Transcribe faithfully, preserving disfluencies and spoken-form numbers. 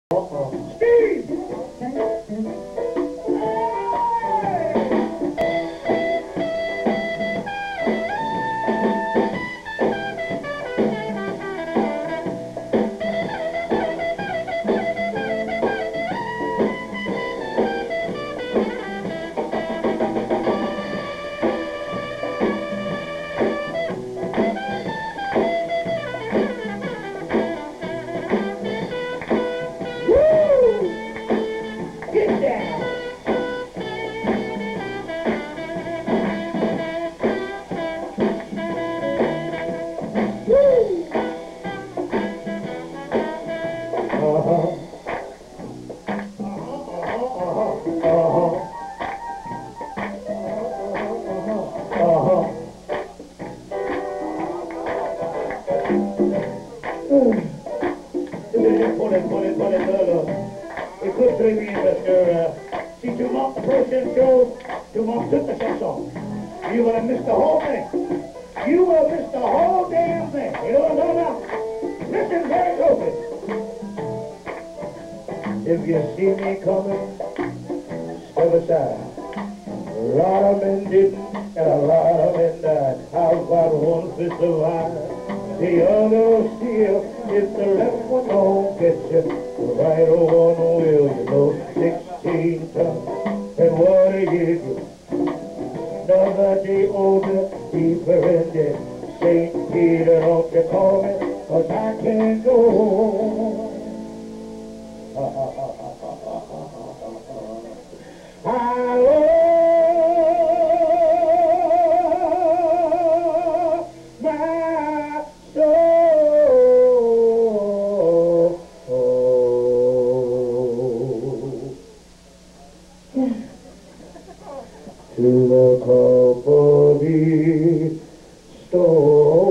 Uh-oh. Steve! Écoute très bien parce que euh, si tu manques la prochaine chose, tu manques toute la chanson. You will have missed the whole thing. You will miss the whole damn thing. You know what I'm talking about? Listen very closely. If you see me coming, step aside. A lot of men didn't, and a lot of men died. I've got one fist of iron. The other will steal. If the left one don't get you, the right one will. You know, sixteen tons. And what a year you. Another day older, deeper in debt. Saint Peter, don't you call me, 'cause I can't go. I love my soul. To the company store.